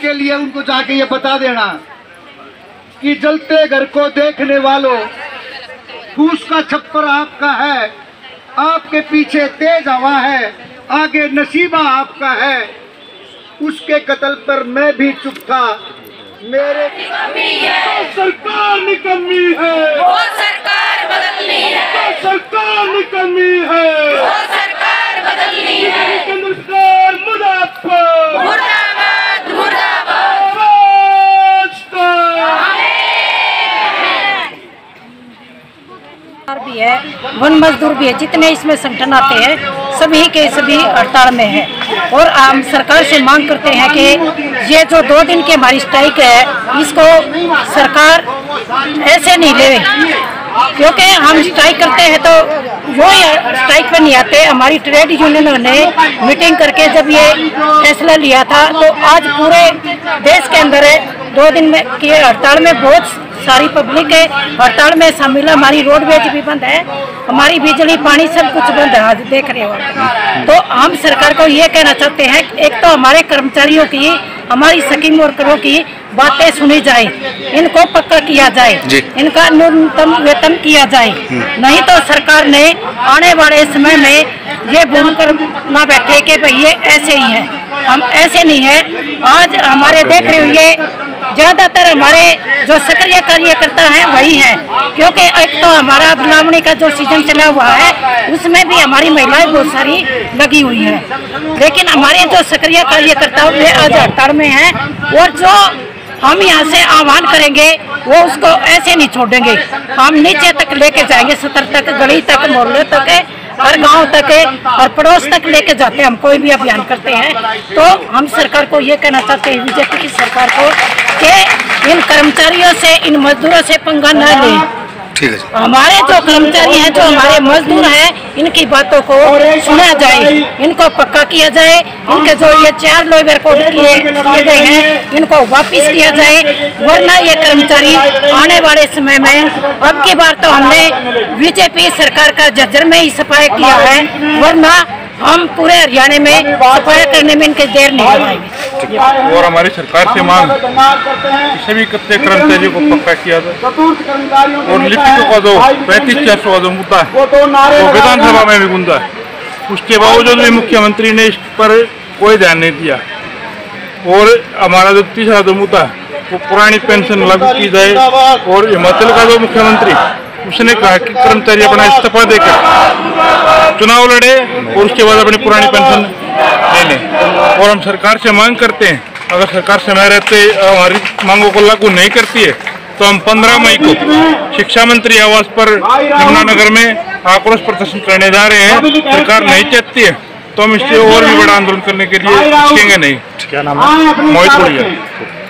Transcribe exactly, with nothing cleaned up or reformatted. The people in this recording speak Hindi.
के लिए उनको जाके ये बता देना कि जलते घर को देखने वालों, फूस का छप्पर आपका है, आपके पीछे तेज हवा है, आगे नसीबा आपका है। उसके कत्ल पर मैं भी चुप था, मेरे तो सरकार निकम्मी है, वो सरकार बदलनी है, तो सरकार निकम्मी है, वो सरकार बदलनी है। केंद्र सरकार मुर्दाबाद, मुर्दाबाद मुर्दाबाद। भी है, वन मजदूर भी है, जितने इसमें संगठन आते हैं सभी के सभी हड़ताल में है। और हम सरकार से मांग करते हैं कि ये जो दो दिन की हमारी स्ट्राइक है इसको सरकार ऐसे नहीं ले, क्योंकि हम स्ट्राइक करते हैं तो वो स्ट्राइक पे नहीं आते। हमारी ट्रेड यूनियन ने मीटिंग करके जब ये फैसला लिया था तो आज पूरे देश के अंदर दो दिन में की हड़ताल में बहुत सारी पब्लिक है हड़ताल में शामिल है। हमारी रोडवेज भी बंद है, हमारी बिजली पानी सब कुछ बंद है, आज देख रहे हो। तो हम सरकार को ये कहना चाहते हैं, एक तो हमारे कर्मचारियों की, हमारी स्कीम वर्करों की बातें सुनी जाए, इनको पक्का किया जाए, इनका न्यूनतम वेतन किया जाए। नहीं तो सरकार ने आने वाले समय में ये बोलकर ना बैठे कि भाई ये ऐसे ही है, हम ऐसे नहीं है। आज हमारे देख रहे हो ये ज्यादातर हमारे जो सक्रिय कार्यकर्ता हैं वही हैं, क्योंकि एक तो हमारा गुलामणी का जो सीजन चला हुआ है उसमें भी हमारी महिलाएं बहुत सारी लगी हुई हैं, लेकिन हमारे जो सक्रिय कार्यकर्ता वे आज हड़ताल में हैं। और जो हम यहाँ से आह्वान करेंगे वो उसको ऐसे नहीं छोड़ेंगे, हम नीचे तक लेके जाएंगे, सतर तक, गली तक, मोहल्ले तक, हर गांव तक और पड़ोस तक लेके जाते हैं। हम कोई भी अभियान करते हैं तो हम सरकार को ये कहना चाहते हैं, बीजेपी की सरकार को, कि इन कर्मचारियों से, इन मजदूरों से पंगा न लें। ठीक है। हमारे जो कर्मचारी हैं, जो हमारे मजदूर हैं, इनकी बातों को सुना जाए, इनको पक्का किया जाए। इनके जो ये चार लेबर कोड किए गए हैं इनको वापस किया जाए, वरना ये कर्मचारी आने वाले समय में, अब की बार तो हमने बीजेपी सरकार का झज्जर में ही सफाई किया है, वरना हम पूरे हरियाणा में सफाई करने में इनके देर नहीं लगाएंगे। और हमारी सरकार से मांग सभी कच्चे कर्मचारियों को पक्का किया जाए और लिपिकों का जो पैंतीस चार सौ का जो मुद्दा है वो विधानसभा में भी गूंजा है, उसके बावजूद भी मुख्यमंत्री ने इस पर कोई ध्यान नहीं दिया। और हमारा जो तीसरा जो मुद्दा है वो पुरानी पेंशन लागू की जाए। और हिमाचल का जो मुख्यमंत्री उसने कहा कि कर्मचारी अपना इस्तीफा देकर चुनाव लड़े और उसके बाद अपनी पुरानी पेंशन ले लें। और हम सरकार से मांग करते हैं, अगर सरकार समय रहते हमारी मांगों को लागू नहीं करती है तो हम पंद्रह मई को शिक्षा मंत्री आवास पर यमुनानगर में आक्रोश प्रदर्शन करने जा रहे हैं। सरकार नहीं चाहती है तो हम इससे और भी बड़ा आंदोलन करने के लिए रुकेंगे नहीं। क्या नाम है? मोहित